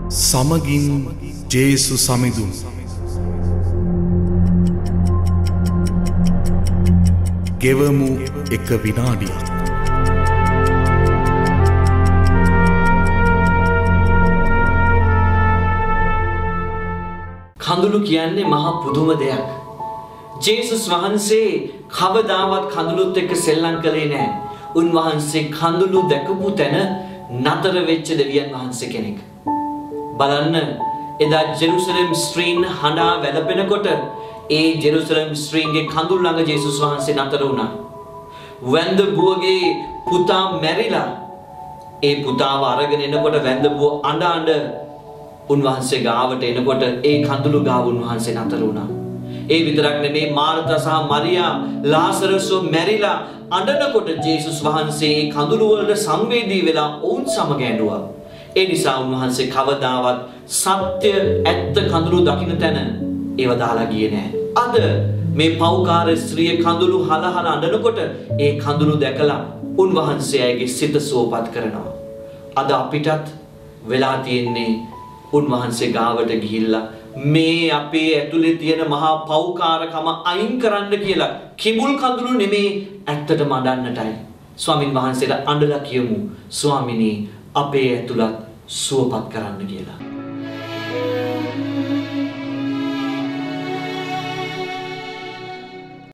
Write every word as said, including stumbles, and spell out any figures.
සමගින් ජේසු සමිඳුන් ගෙවමු එක විනාඩියක්. කඳුළු කියන්නේ මහා පුදුම දෙයක්. ජේසුස් වහන්සේ කවදාවත් කඳුළුත් එක්ක සෙල්ලම් කළේ නැහැ. උන්වහන්සේ කඳුළු දැකපු තැන නතර වෙච්ච දෙවියන් වහන්සේ කෙනෙක්. බලන්න එදා ජෙරුසලම් ස්ත්‍රීන් හඬා වැළපෙනකොට ඒ ජෙරුසලම් ස්ත්‍රීන්ගේ කඳුළු ළඟ ජේසුස් වහන්සේ නතර වුණා. වැන්ද බුවගේ පුතා මැරිලා ඒ පුතාව අරගෙන එනකොට වැන්ද බුව අඬ අඬ උන්වහන්සේ ගාවට එනකොට ඒ කඳුළු ගාව උන්වහන්සේ නතර වුණා. ඒ විතරක් නෙමේ මාර්තා සහ මරියා ලාසරස් මැරිලා අඬනකොට ජේසුස් වහන්සේ ඒ කඳුළු වලට සංවේදී වෙලා ඔවුන් සමග ඇඬුවා. ඒ නිසා උන්වහන්සේ කවදාවත් සත්‍ය ඇත්ත කඳුළු දකින්න තැන ඒව දාලා ගියේ නෑ. අද මේ පෞකාර ස්ත්‍රිය කඳුළු හලහල අඬනකොට ඒ කඳුළු දැකලා උන්වහන්සේ ඇගේ සිත සුවපත් කරනවා. අද අපිටත් වෙලා තියෙන්නේ උන්වහන්සේ ගාවට ගිහිල්ලා මේ අපේ ඇතුලේ තියෙන මහා පෞකාරකම අයින් කරන්න කියලා කිඹුල් කඳුළු නෙමේ ඇත්තටම අඬන්නටයි. ස්වාමින් වහන්සේට අඬලා කියමු ස්වාමිනී අපේ ඇතුළත් සුවපත් කරන්න කියලා.